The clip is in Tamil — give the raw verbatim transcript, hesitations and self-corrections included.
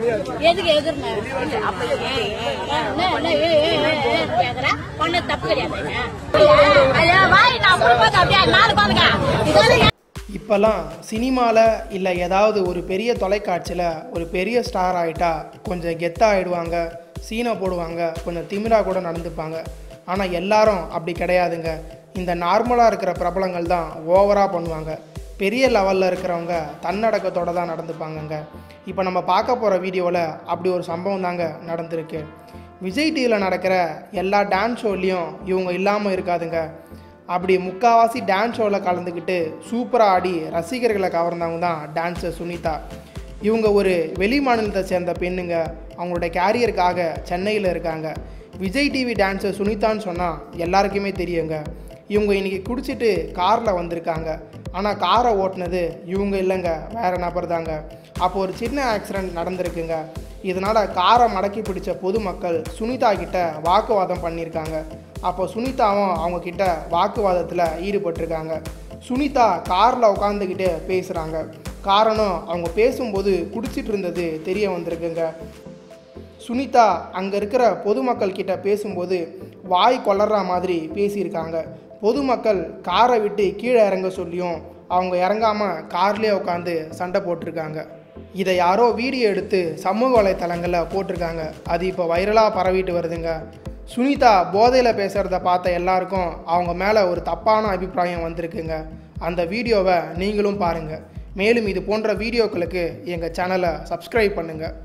எதுக்கு எதிர்னா ஒன்னும் தப்பு கிடையாது. இப்போல்லாம் சினிமாவில் இல்லை ஏதாவது ஒரு பெரிய தொலைக்காட்சியில் ஒரு பெரிய ஸ்டார் ஆகிட்டா கொஞ்சம் கெத்தாக ஆகிடுவாங்க, சீனை போடுவாங்க, கொஞ்சம் திமிராக கூட நடந்துப்பாங்க. ஆனால் எல்லாரும் அப்படி கிடையாதுங்க. இந்த நார்மலாக இருக்கிற பிரபலங்கள் தான் ஓவராக பண்ணுவாங்க. பெரிய லெவலில் இருக்கிறவங்க தன்னடக்கத்தோடு தான் நடந்துப்பாங்கங்க. இப்போ நம்ம பார்க்க போகிற வீடியோவில் அப்படி ஒரு சம்பவம் தாங்க நடந்திருக்கு. விஜய் டிவியில் நடக்கிற எல்லா டான்ஸ் ஷோலையும் இவங்க இல்லாமல் இருக்காதுங்க. அப்படி முக்கால்வாசி டான்ஸ் ஷோவில் கலந்துக்கிட்டு சூப்பராக ஆடி ரசிகர்களை கவர்ந்தவங்க தான் டான்ஸர் சுனிதா. இவங்க ஒரு வெளி மாநிலத்தை சேர்ந்த பெண்ணுங்க. அவங்களோட கேரியருக்காக சென்னையில் இருக்காங்க. விஜய் டிவி டான்ஸர் சுனிதான்னு சொன்னால் எல்லாருக்குமே தெரியுங்க. இவங்க இன்றைக்கி குடிச்சிட்டு காரில் வந்திருக்காங்க. ஆனால் காரை ஓட்டினது இவங்க இல்லைங்க, வேறு நபர் தாங்க. அப்போ ஒரு சின்ன ஆக்சிடெண்ட் நடந்திருக்குங்க. இதனால் காரை மடக்கி பிடிச்ச பொதுமக்கள் சுனிதா கிட்ட வாக்குவாதம் பண்ணியிருக்காங்க. அப்போ சுனிதாவும் அவங்கக்கிட்ட வாக்குவாதத்தில் ஈடுபட்டிருக்காங்க. சுனிதா காரில் உட்காந்துக்கிட்டு பேசுகிறாங்க. காரணம், அவங்க பேசும்போது குடிச்சிட்டு இருந்தது தெரிய வந்திருக்குங்க. சுனிதா அங்கே இருக்கிற பொதுமக்கள் கிட்ட பேசும்போது வாய் கொளற மாதிரி பேசியிருக்காங்க. பொதுமக்கள் காரை விட்டு கீழே இறங்க சொல்லியும் அவங்க இறங்காமல் கார்லேயே உட்காந்து சண்டை போட்டிருக்காங்க. இதை யாரோ வீடியோ எடுத்து சமூக வலைத்தளங்களில் போட்டிருக்காங்க. அது இப்போ வைரலாக பரவிட்டு வருதுங்க. சுனிதா போதையில் பேசுகிறத பார்த்த எல்லாருக்கும் அவங்க மேலே ஒரு தப்பான அபிப்பிராயம் வந்திருக்குங்க. அந்த வீடியோவை நீங்களும் பாருங்கள். மேலும் இது போன்ற வீடியோக்களுக்கு எங்கள் சேனலை சப்ஸ்கிரைப் பண்ணுங்கள்.